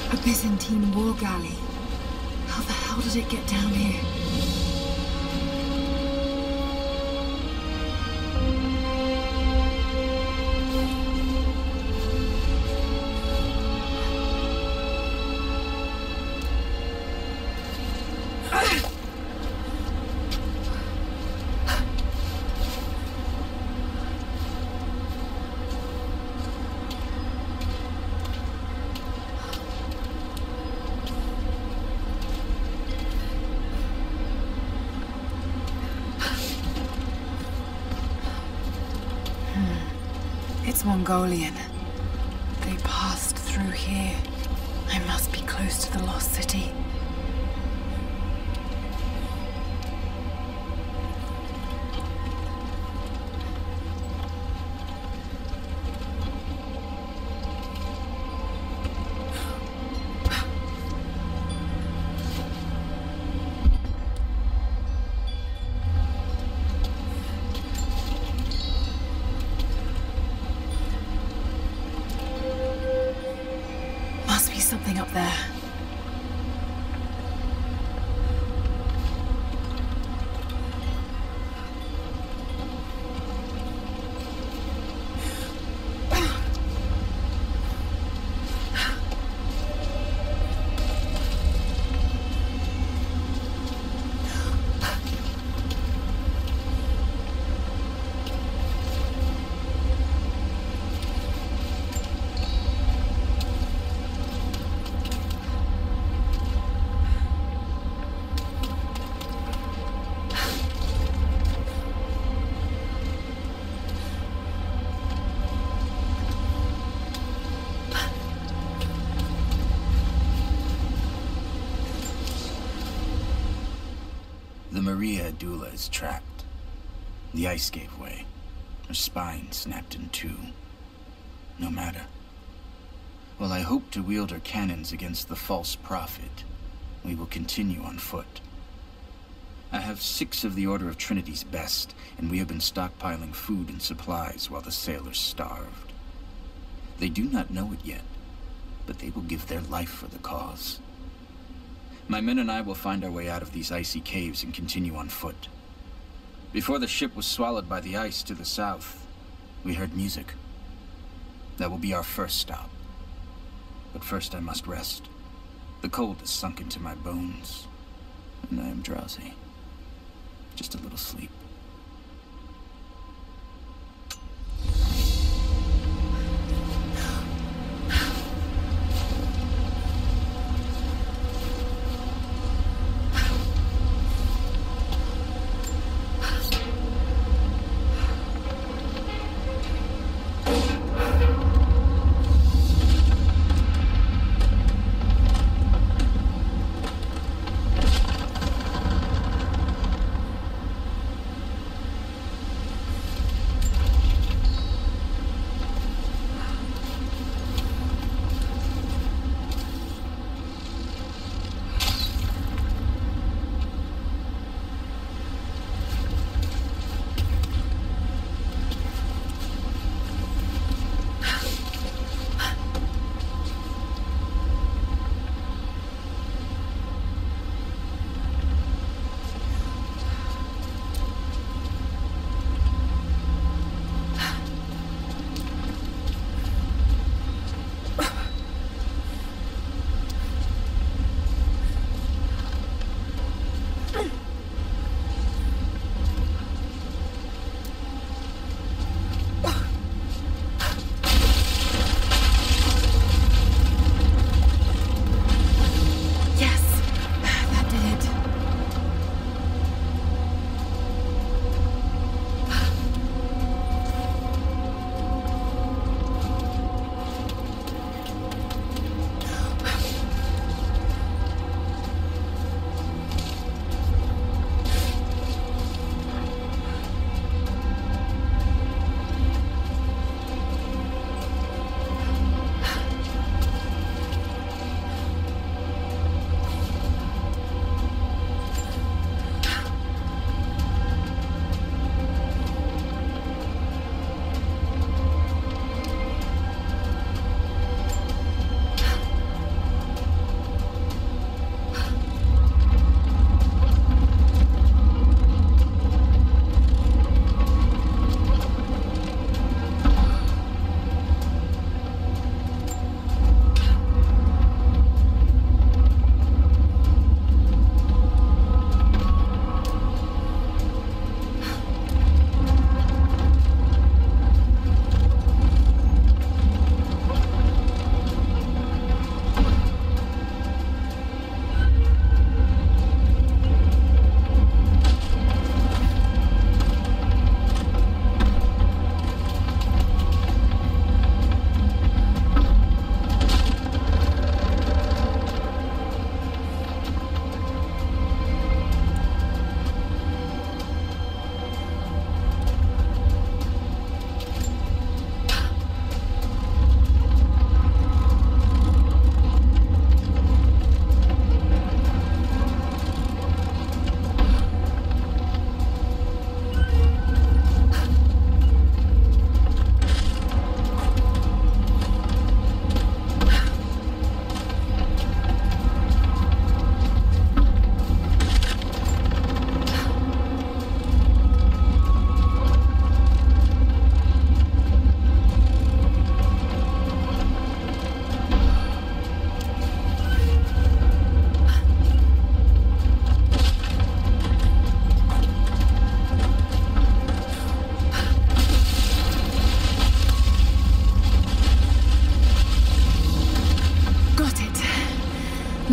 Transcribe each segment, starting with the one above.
A Byzantine war galley. How the hell did it get down here? It's Mongolian. They passed through here. I must be close to the lost city. Something up there. The Maria Adula is trapped. The ice gave way. Her spine snapped in two. No matter. While I hope to wield her cannons against the false prophet, we will continue on foot. I have 6 of the Order of Trinity's best, and we have been stockpiling food and supplies while the sailors starved. They do not know it yet, but they will give their life for the cause. My men and I will find our way out of these icy caves and continue on foot. Before the ship was swallowed by the ice to the south, we heard music. That will be our first stop. But first I must rest. The cold has sunk into my bones, and I am drowsy. Just a little sleep.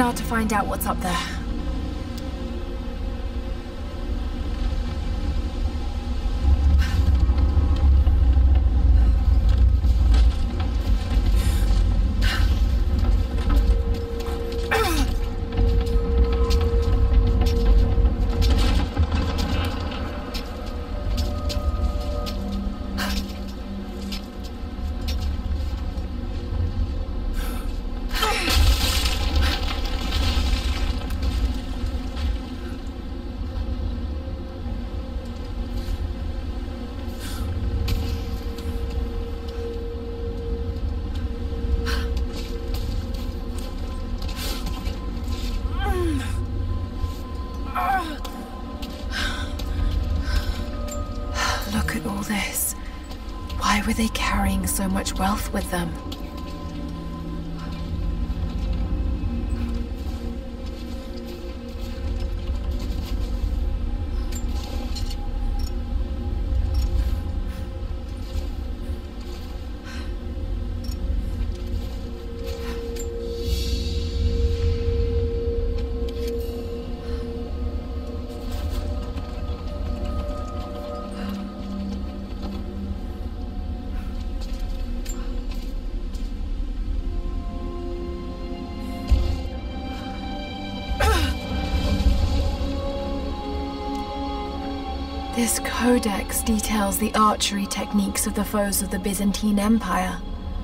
sonar to find out what's up there. Look at all this. Why were they carrying so much wealth with them? This codex details the archery techniques of the foes of the Byzantine Empire.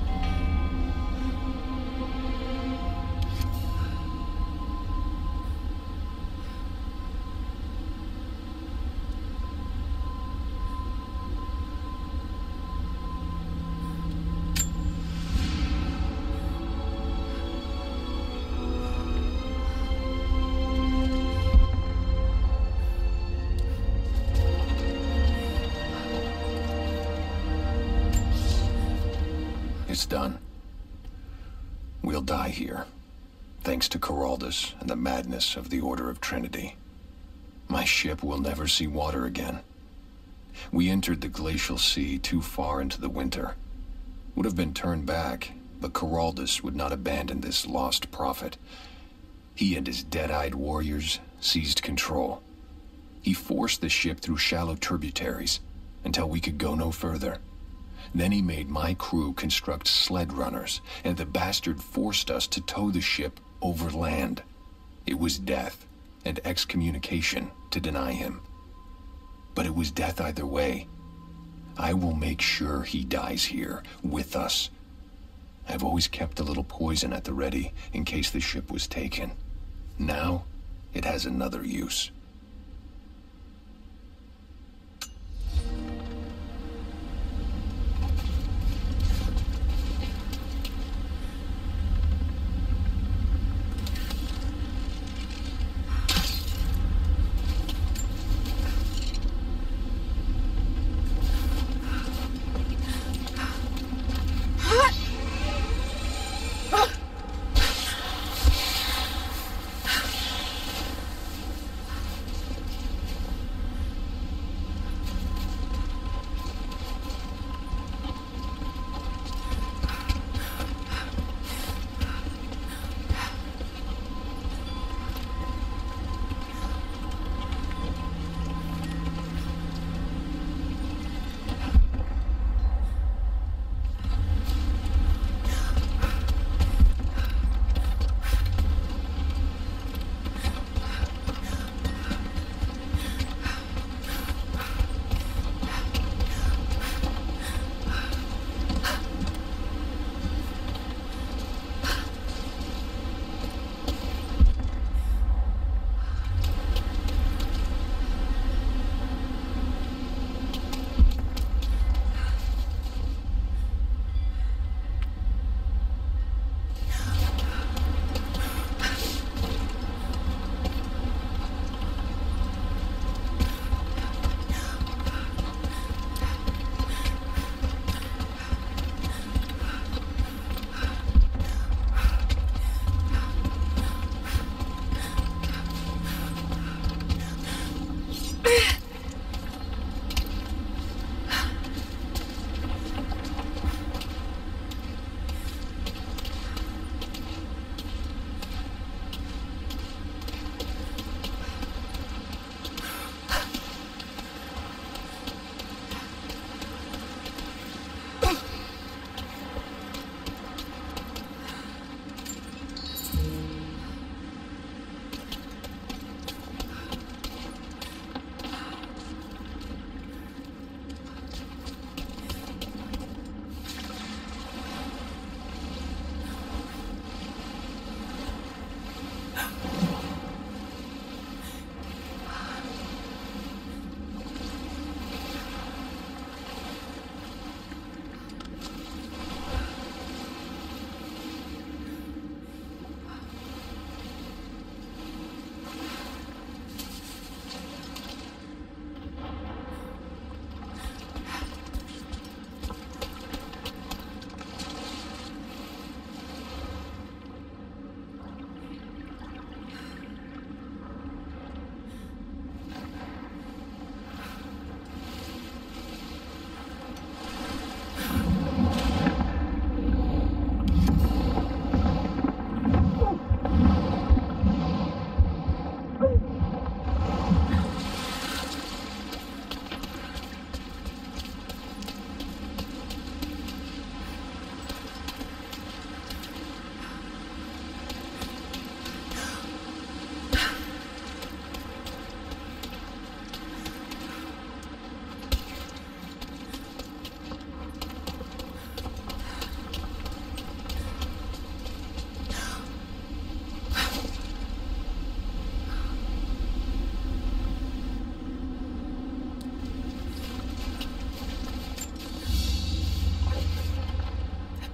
It's done. We'll die here, thanks to Coraldus and the madness of the Order of Trinity. My ship will never see water again. We entered the glacial sea too far into the winter. Would have been turned back, but Coraldus would not abandon this lost prophet. He and his dead-eyed warriors seized control. He forced the ship through shallow tributaries until we could go no further. Then he made my crew construct sled runners, and the bastard forced us to tow the ship over land. It was death and excommunication to deny him. But it was death either way. I will make sure he dies here, with us. I've always kept a little poison at the ready in case the ship was taken. Now, it has another use.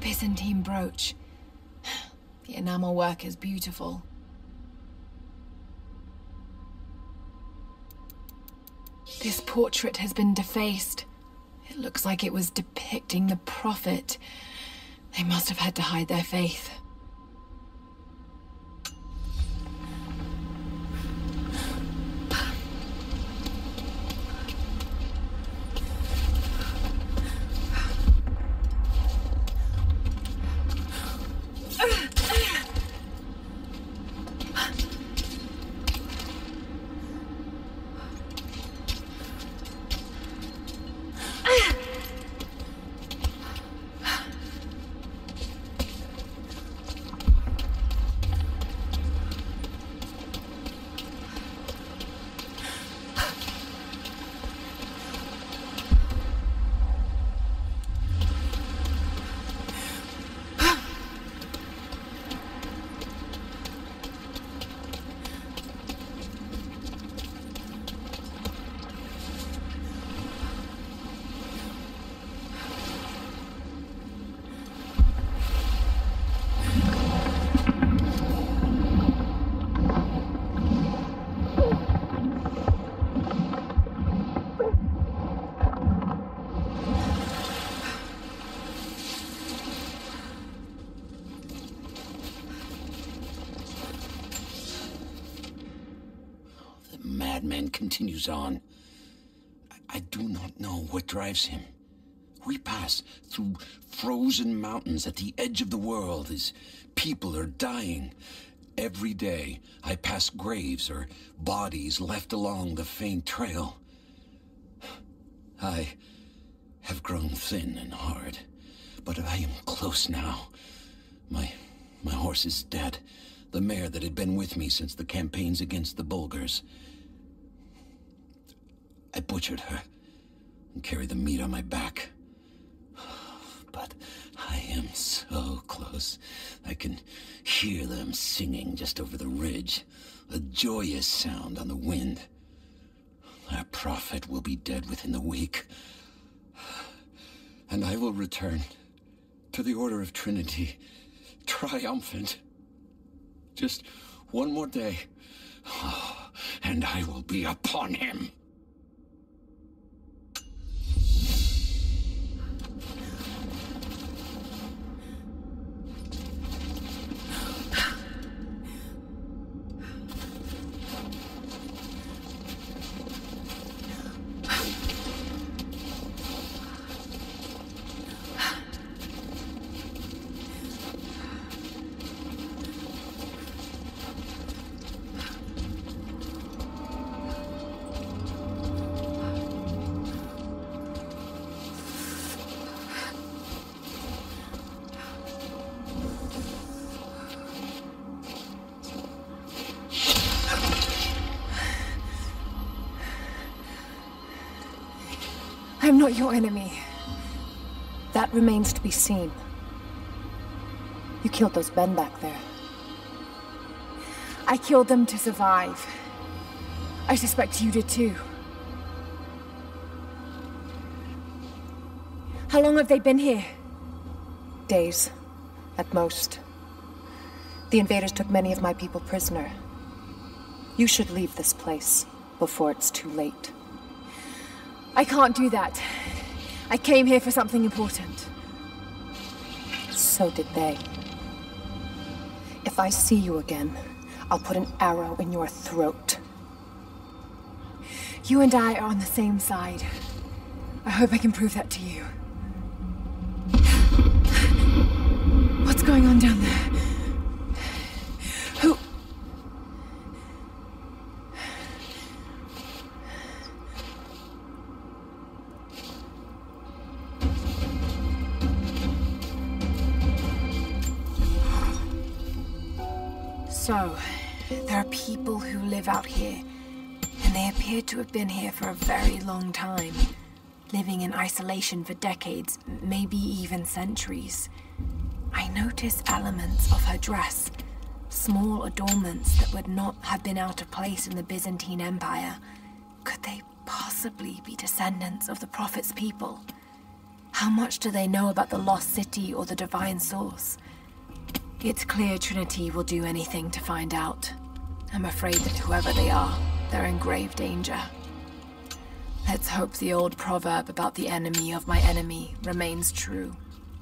Byzantine brooch. The enamel work is beautiful. This portrait has been defaced. It looks like it was depicting the Prophet. They must have had to hide their faith. Madman continues on. I do not know what drives him. We pass through frozen mountains at the edge of the world as people are dying. Every day, I pass graves or bodies left along the faint trail. I have grown thin and hard, but I am close now. My horse is dead. The mare that had been with me since the campaigns against the Bulgars. I butchered her and carried the meat on my back. But I am so close. I can hear them singing just over the ridge. A joyous sound on the wind. Our prophet will be dead within the week. And I will return to the Order of Trinity, triumphant. Just one more day, and I will be upon him. I'm not your enemy. That remains to be seen. You killed those men back there. I killed them to survive. I suspect you did too. How long have they been here? Days, at most. The invaders took many of my people prisoner. You should leave this place before it's too late. I can't do that. I came here for something important. So did they. If I see you again, I'll put an arrow in your throat. You and I are on the same side. I hope I can prove that to you. What's going on down there? Who? So, there are people who live out here, and they appear to have been here for a very long time, living in isolation for decades, maybe even centuries. I notice elements of her dress, small adornments that would not have been out of place in the Byzantine Empire. Could they possibly be descendants of the Prophet's people? How much do they know about the Lost City or the Divine Source? It's clear Trinity will do anything to find out. I'm afraid that whoever they are, they're in grave danger. Let's hope the old proverb about the enemy of my enemy remains true.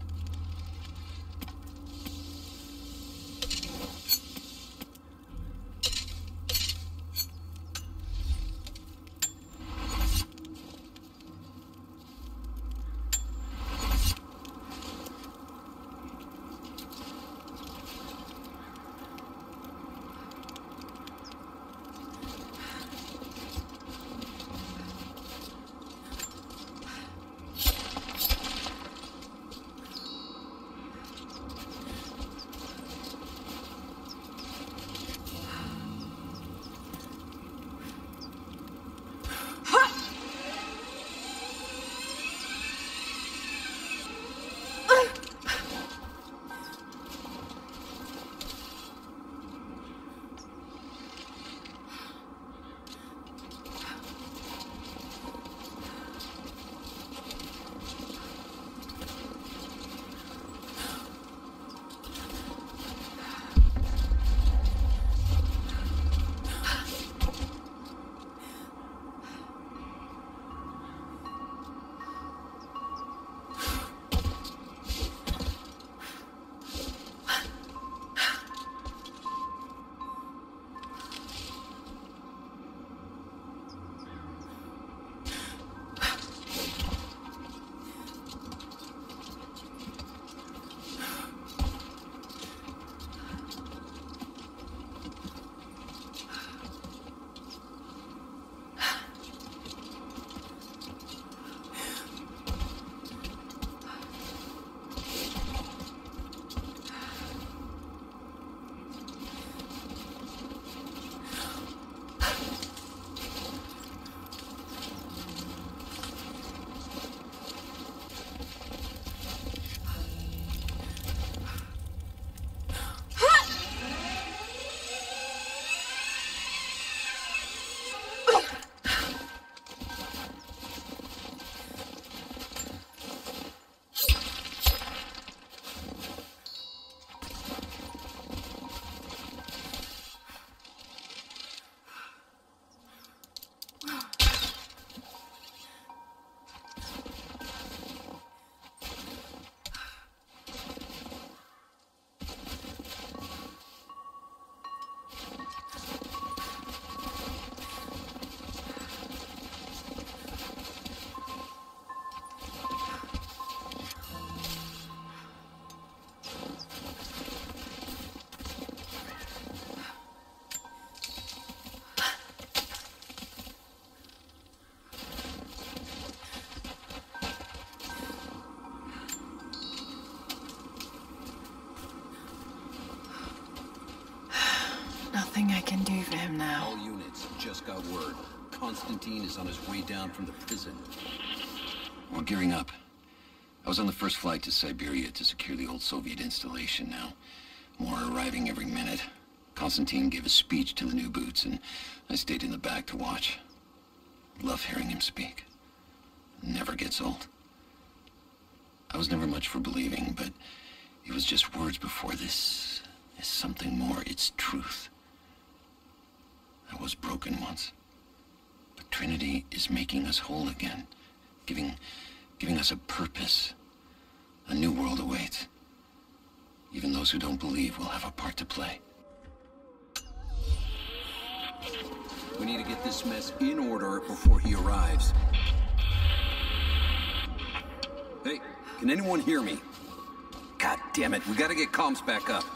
Nothing I can do for him now. All units just got word. Constantine is on his way down from the prison. We're gearing up. I was on the first flight to Siberia to secure the old Soviet installation now. More are arriving every minute. Constantine gave a speech to the new boots, and I stayed in the back to watch. Love hearing him speak. Never gets old. I was never much for believing, but it was just words before this. Is something more. It's truth. I was broken once. But Trinity is making us whole again. Giving us a purpose. A new world awaits. Even those who don't believe will have a part to play. We need to get this mess in order before he arrives. Hey, can anyone hear me? God damn it, we gotta get comms back up.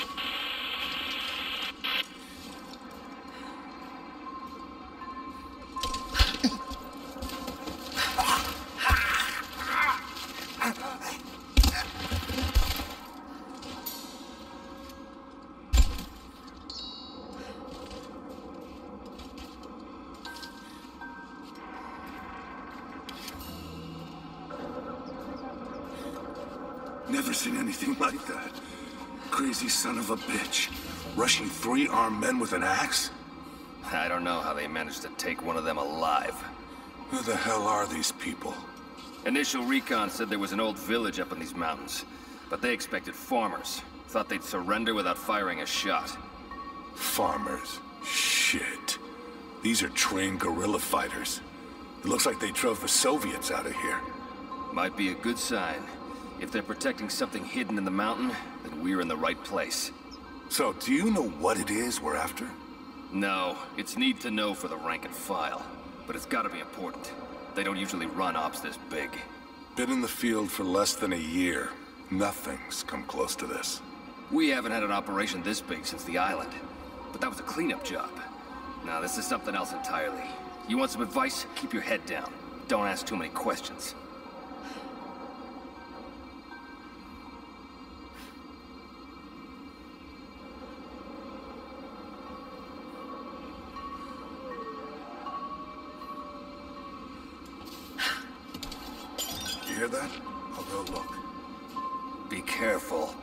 Never seen anything like that. Crazy son of a bitch. Rushing 3 armed men with an axe? I don't know how they managed to take one of them alive. Who the hell are these people? Initial recon said there was an old village up in these mountains, but they expected farmers. Thought they'd surrender without firing a shot. Farmers? Shit. These are trained guerrilla fighters. It looks like they drove the Soviets out of here. Might be a good sign. If they're protecting something hidden in the mountain, then we're in the right place. So, do you know what it is we're after? No, it's need to know for the rank and file. But it's gotta be important. They don't usually run ops this big. Been in the field for less than a year. Nothing's come close to this. We haven't had an operation this big since the island. But that was a cleanup job. Now this is something else entirely. You want some advice? Keep your head down. Don't ask too many questions. You hear that? I'll go look. Be careful.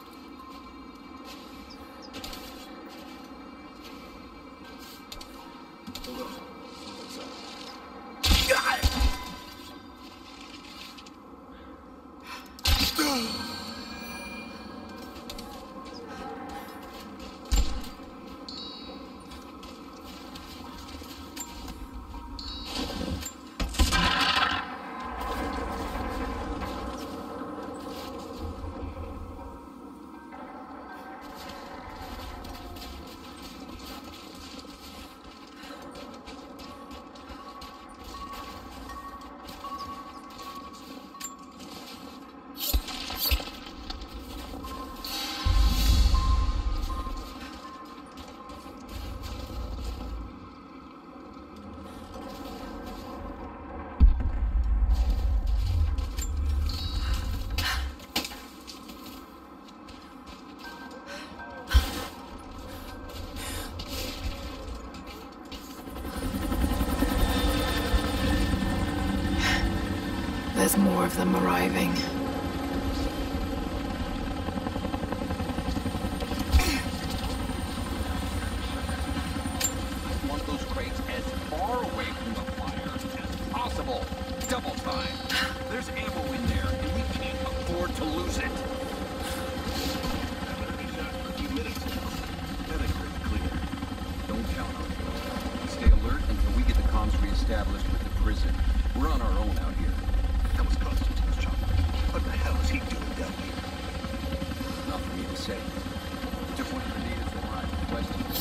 There's more of them arriving. I want those crates as far away from the fire as possible. Double time. There's ammo in there, and we can't afford to lose it. I've been shot for a few minutes now. That's pretty clear. Don't count on it. Stay alert until we get the comms reestablished with the prison. We're on our own out here. That was Constantine's chopper. What the hell is he doing down here? Not for me to say. Just one of the natives arrived with questions.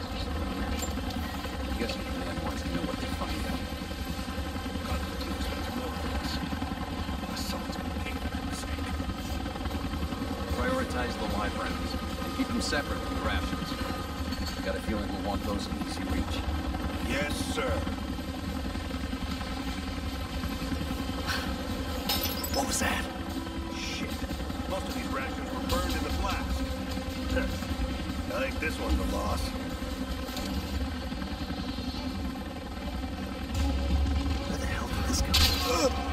I'm guessing the man wants to know what they find out. Constantine expects more of this. Someone's gonna pay for that mistake. Prioritize the live rounds and keep them separate from the rations. Got a feeling we'll want those in easy reach. Yes, sir. What was that? Shit. Most of these rations were burned in the blast. I think this one's the loss. Where the hell did this come from?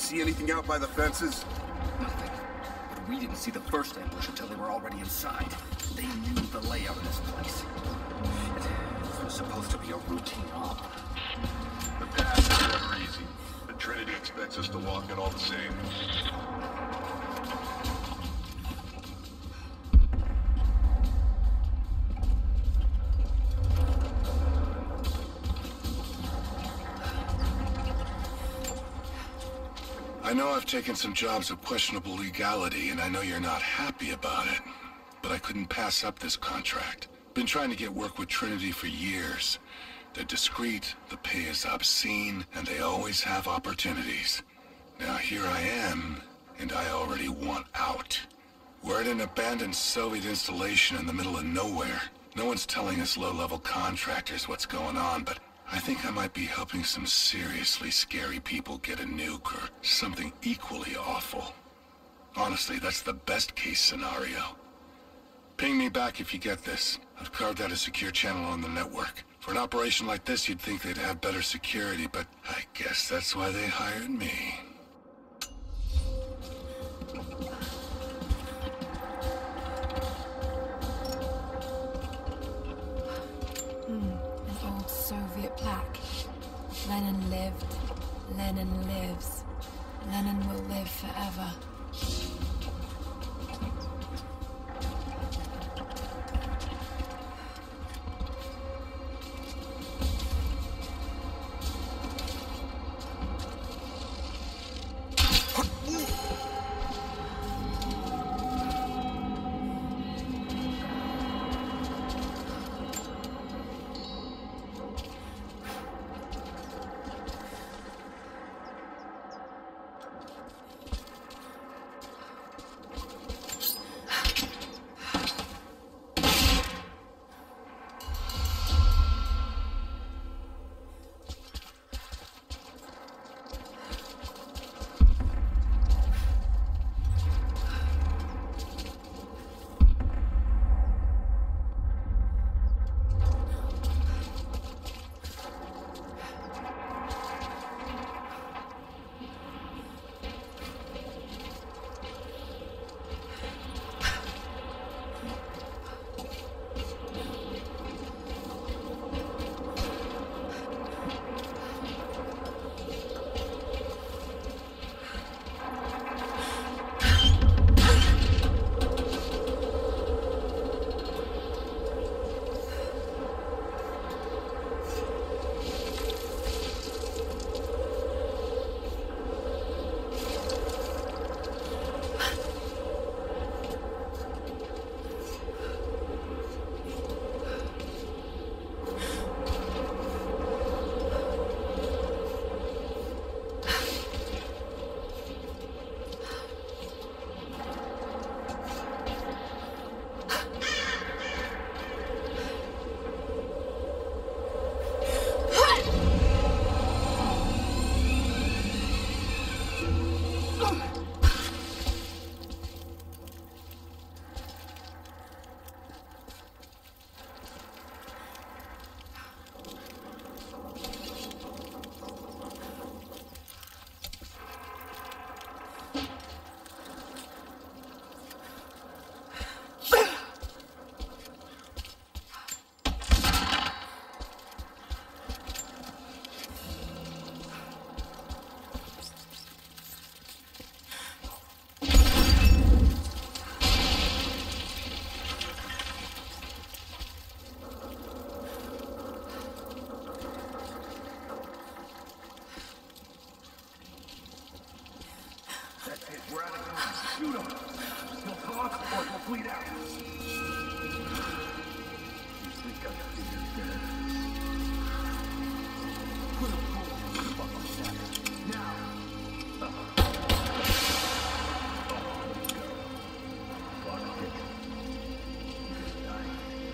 see anything out by the fences? Nothing. But we didn't see the first ambush until they were already inside. They knew the layout of this place. This was supposed to be a routine op. The path is never easy. The Trinity expects us to walk it all the same. I know I've taken some jobs of questionable legality, and I know you're not happy about it. But I couldn't pass up this contract. Been trying to get work with Trinity for years. They're discreet, the pay is obscene, and they always have opportunities. Now here I am, and I already want out. We're at an abandoned Soviet installation in the middle of nowhere. No one's telling us low-level contractors what's going on, but I think I might be helping some seriously scary people get a nuke or something equally awful. Honestly, that's the best-case scenario. Ping me back if you get this. I've carved out a secure channel on the network. For an operation like this, you'd think they'd have better security, but I guess that's why they hired me. An old Soviet plaque. Lenin lived, Lenin lives. Lenin will live forever. Shoot him! He'll talk or he'll bleed out. You think I figured that? Put him fucking now! Fuck it. He's dying.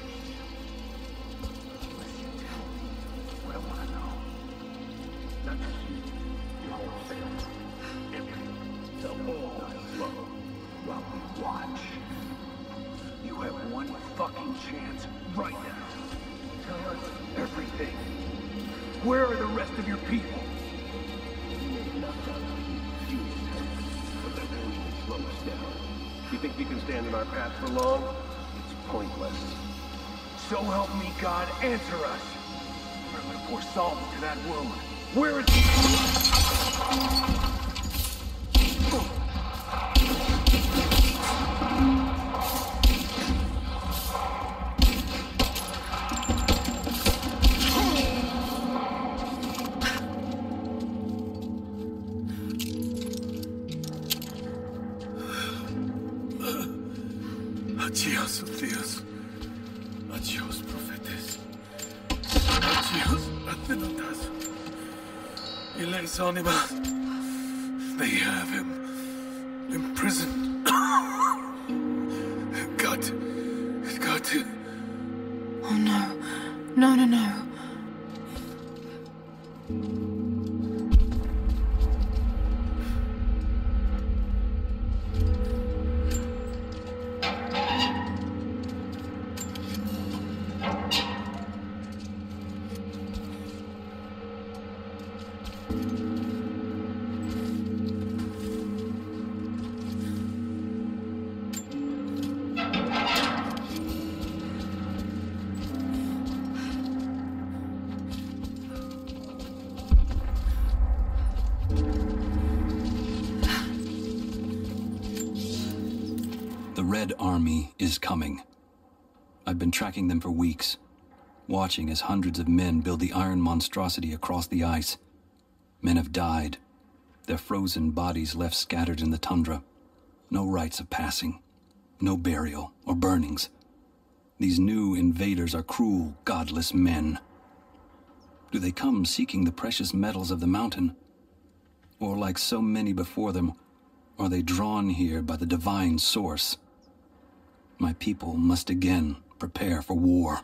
Unless you tell me what I want to know. Not just you, your whole family. Everything. The whole flow while we watch. You have one fucking chance right now. Tell us everything. Where are the rest of your people? You made enough of them. You think you can stand in our path for long? It's pointless. So help me God, answer us! Or I'm gonna pour salt into that wound. Where is he? Adiós, Dios. Adiós, profetes. Adiós, atenotas. Y les animas. They have him imprisoned. Got to. Oh no. No, no, no. The Red Army is coming. I've been tracking them for weeks, watching as hundreds of men build the iron monstrosity across the ice. Men have died, their frozen bodies left scattered in the tundra. No rites of passing, no burial or burnings. These new invaders are cruel, godless men. Do they come seeking the precious metals of the mountain? Or like so many before them, are they drawn here by the divine source? My people must again prepare for war.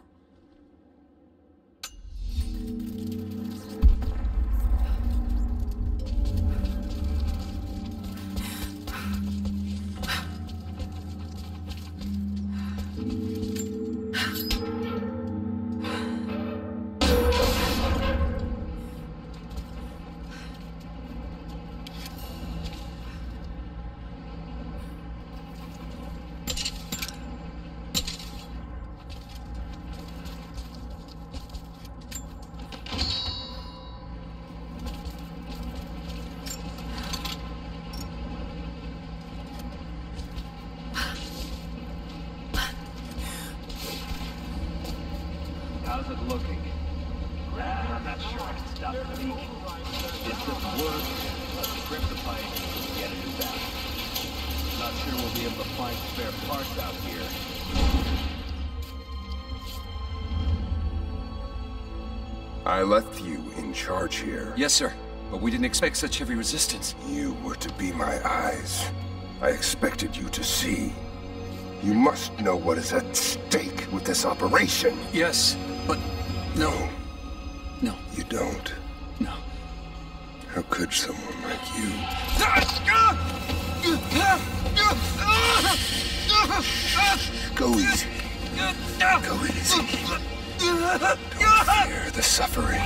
How's it looking? I'm not sure I can stop the leak. This doesn't work. Let's grip the pipe and get a new battery. Not sure we'll be able to find spare parts out here. I left you in charge here. Yes, sir. But we didn't expect such heavy resistance. You were to be my eyes. I expected you to see. You must know what is at stake with this operation. Yes, but no. No. You don't. No. How could someone like you? Go easy. Go easy. Don't fear the suffering.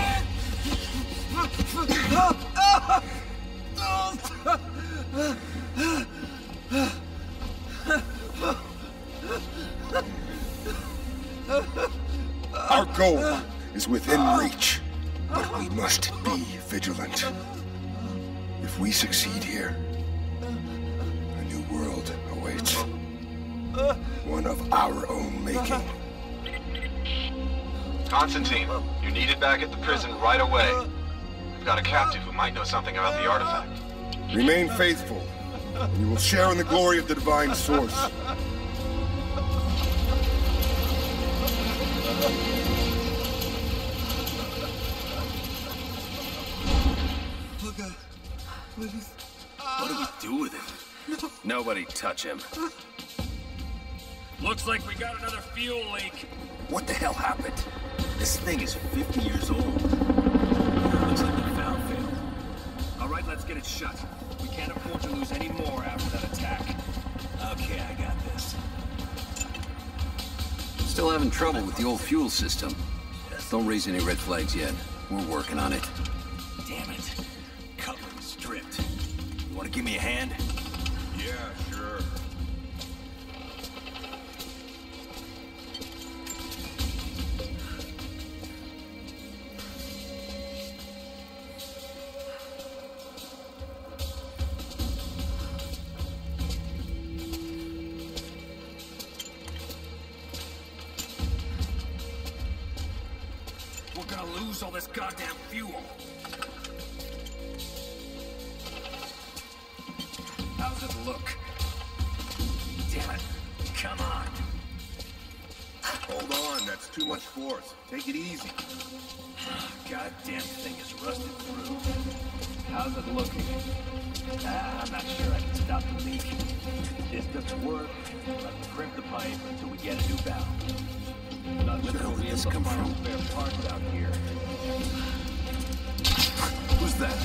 Our goal is within reach, but we must be vigilant. If we succeed here, a new world awaits. One of our own making. Constantine, you're needed back at the prison right away. We've got a captive who might know something about the artifact. Remain faithful, and you will share in the glory of the divine source. What do we do with him? No. Nobody touch him. Looks like we got another fuel leak. What the hell happened? This thing is 50 years old. Looks like the valve failed. All right, let's get it shut. We can't afford to lose any more after that attack. Okay, I got this. Still having trouble with the old fuel system. Don't raise any red flags yet. We're working on it. Damn it. Covering stripped. You want to give me a hand? Yeah, sure. gonna lose all this goddamn fuel. How's it look? Damn it. Come on. Hold on, that's too much force. Take it easy. Goddamn thing is rusted through. How's it looking? I'm not sure I can stop the leak. If this doesn't work, let's crimp the pipe until we get a new valve. Not sure we'll be able to find spare parts out here. Who's that?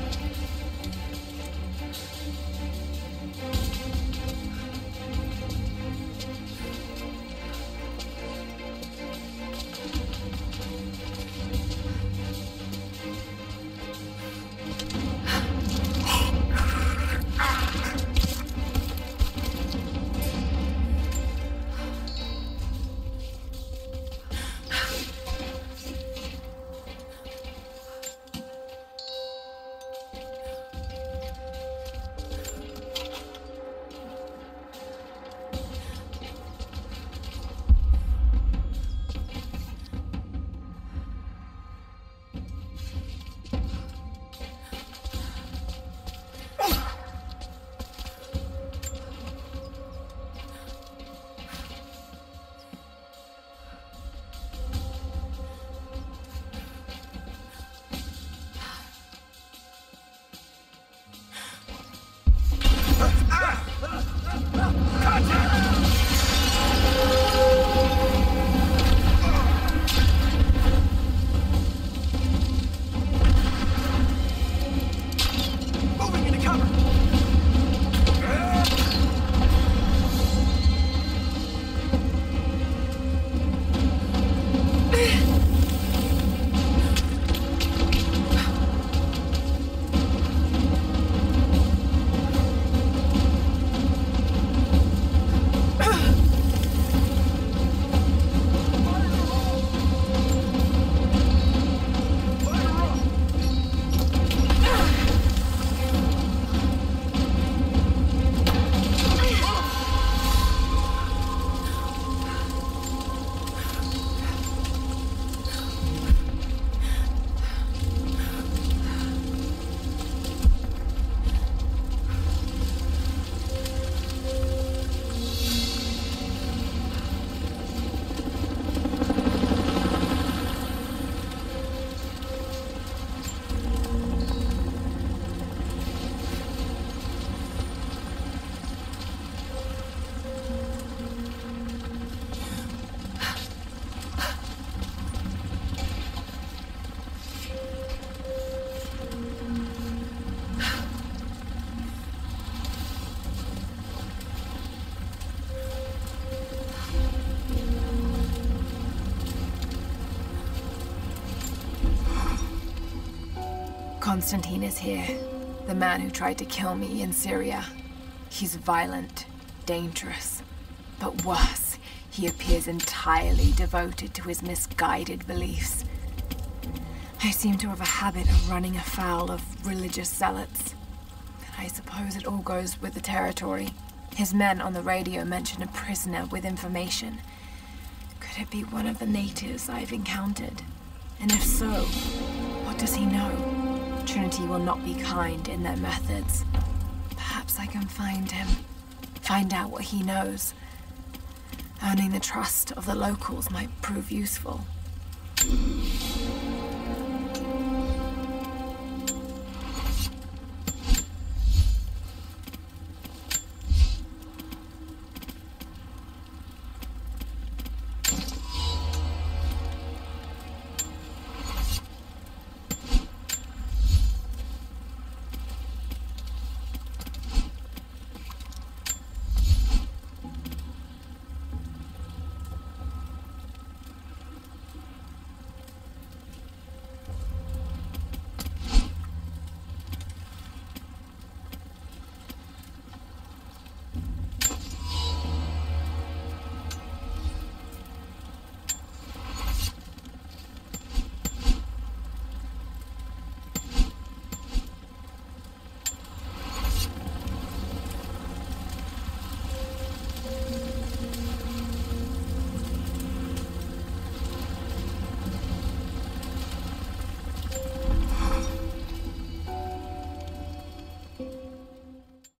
Constantine is here. The man who tried to kill me in Syria. He's violent, dangerous, but worse, he appears entirely devoted to his misguided beliefs. I seem to have a habit of running afoul of religious zealots. But I suppose it all goes with the territory. His men on the radio mention a prisoner with information. Could it be one of the natives I've encountered? And if so, what does he know? Trinity will not be kind in their methods. Perhaps I can find him. Find out what he knows. Earning the trust of the locals might prove useful.